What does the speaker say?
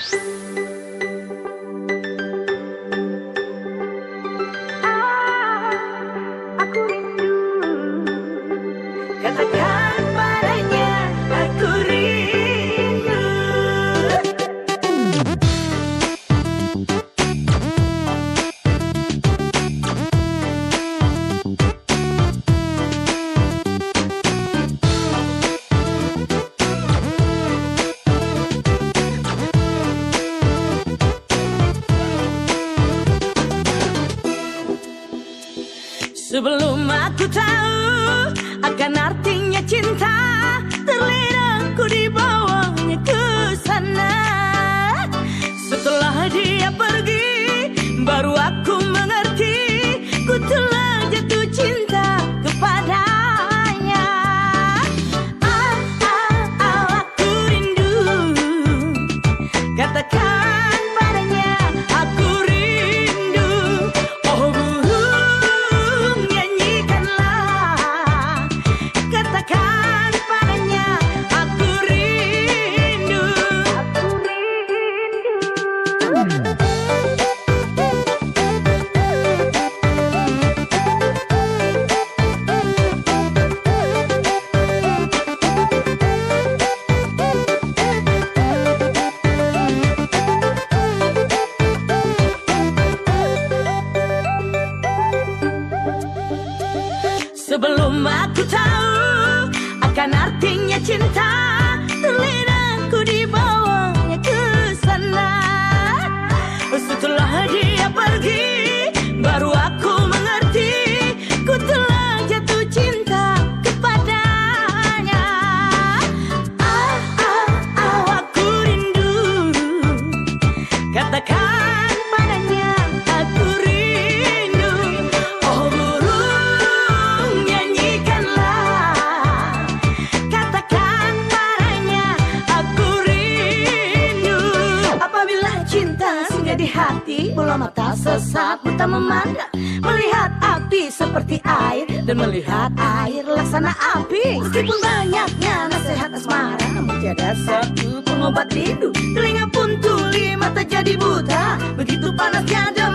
Aku rindu, katakan padanya aku rindu. Sebelum aku tahu akan artinya cinta, terlena ku dibawanya ke sana. Setelah dia pergi, baru aku mengerti, ku telah jatuh cinta kepadanya. Aku rindu, katakan padanya aku rindu. Oh burung, nyanyikanlah, katakan padanya aku rindu. Aku rindu. Sebelum aku tahu akan artinya cinta, terlena ku dibawanya ke sana. Setelah dia pergi, baru aku mengerti, ku telah jatuh cinta kepadanya. Aku rindu, katakan padanya aku rindu. Oh burung, nyanyikanlah, katakan padanya aku rindu. Apabila cinta singgah di hati, bola mata sesat buta memandang, melihat api seperti air dan melihat air laksana api. Meskipun banyaknya nasihat asmara, namun tiada satu pengobat rindu. Telinga pun tuli, mata jadi buta, begitu panasnya demam